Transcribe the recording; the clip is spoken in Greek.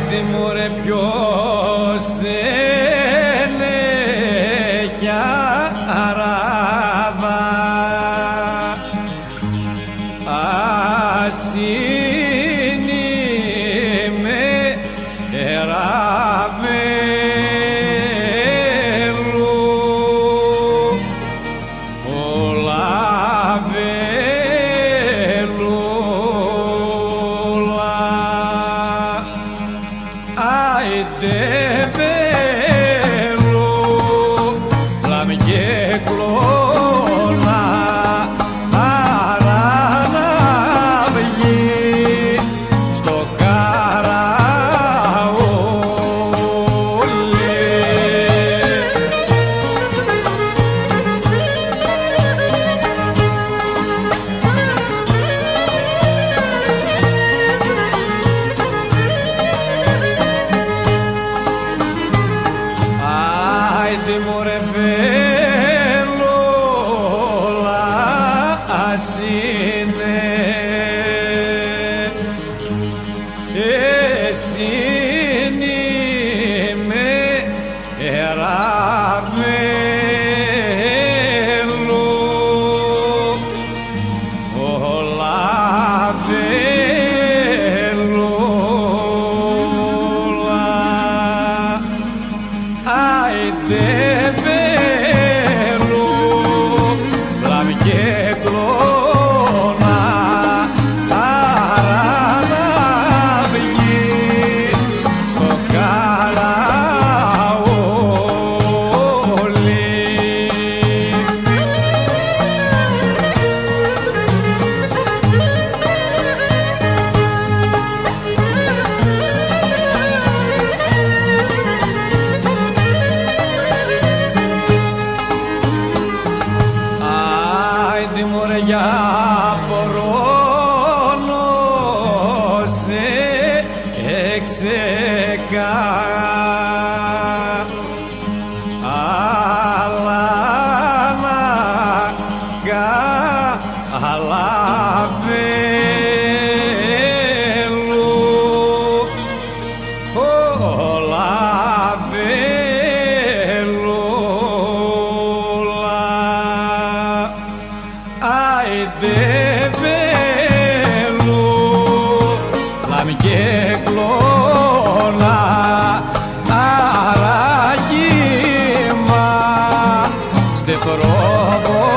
Άιντε μωρέ ποιος είναι για αράδα, ας είναι με εραβέλου, όλα βέλουλα. Άιντε βέλου, λαμιέ κλώνα, άρα να βγει στο καραούλι. Άιντε μωρέ βέλουλα, ας είναι εσύ με εραβέλου, όλα βέλουλα. Άιντε βέλου, λαμιέ κλώνα, άρα να βγει στο καραούλι. Άιντε μωρέ για πορώνω σε εξεκά, αλλά να καταλαβαίνω όλα βέλουλα. Άιντε βέλου, λαμιέ κλώνα, άρα κύμα στεφρόβο